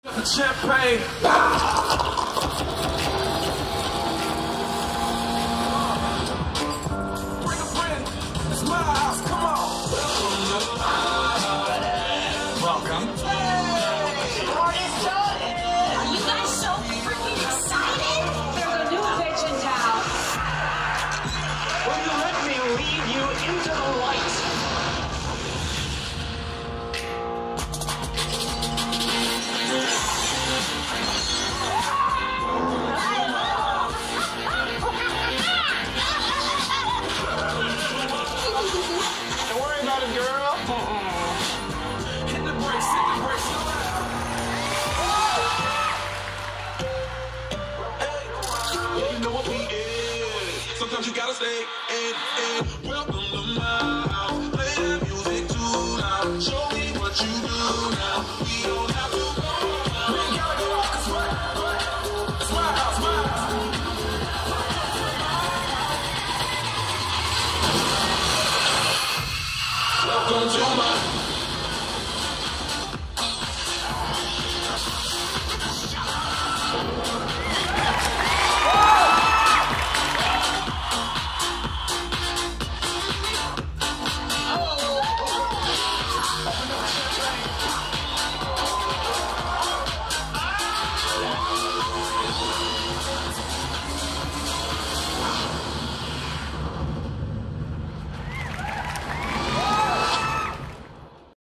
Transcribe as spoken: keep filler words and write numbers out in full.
The champagne. Bring a friend. It's my house. Come on. Welcome. Hey, party's started. Are you guys so freaking excited? There's a new bitch in town. Will you let me lead you into the light? Don't worry about it, girl. Hit the brakes. Hit the brakes. Yeah, you know what we is. Sometimes you gotta stay and, and welcome to my house. Play that music too loud. Show me what you do now. We don't have to go. We ain't gotta go out. It's my, it's my house. My house. Welcome to my